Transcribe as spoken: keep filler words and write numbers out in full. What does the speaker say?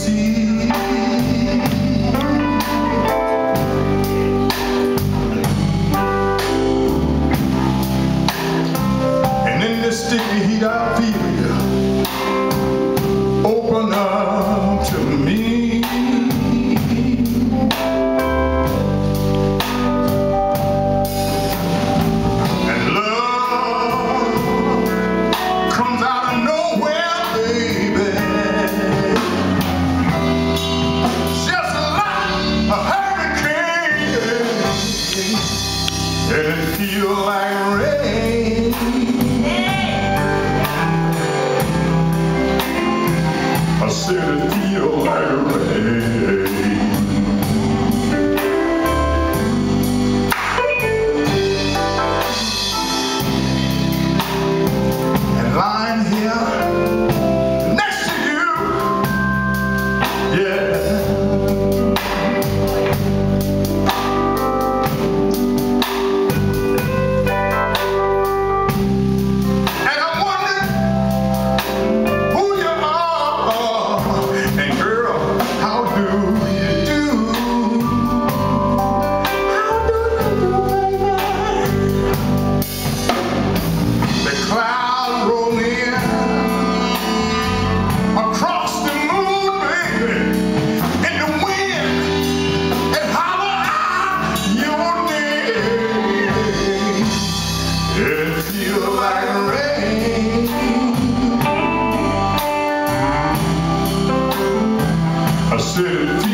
sea. And in this sticky heat I feel you open up to me. And love comes out of nowhere, baby, just like a hurricane, and it feels like rain. I said it feels like rain. And lying here next to you, yeah, and I'm wondering who you are, and girl, how do you do? How do you do, baby? The clouds roll in across the moon, baby, and the wind it holler out your name. It feels like rain. I said it feels